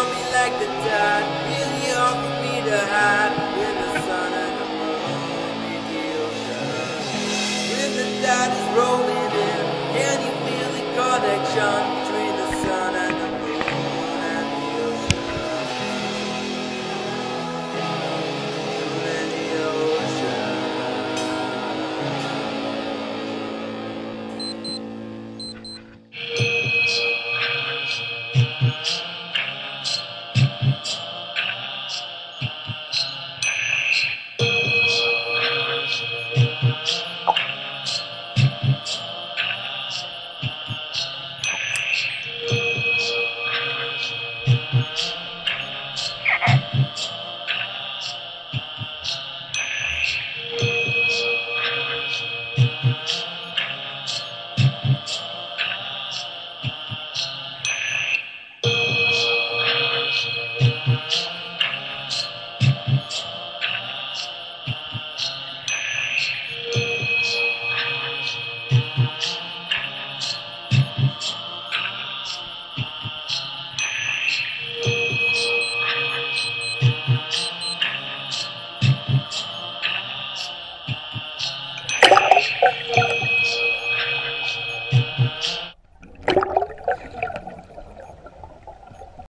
on me like the tide, really hard for me to hide. When the sun and the moon meet the ocean, when the tide is rolling in, can you feel the connection?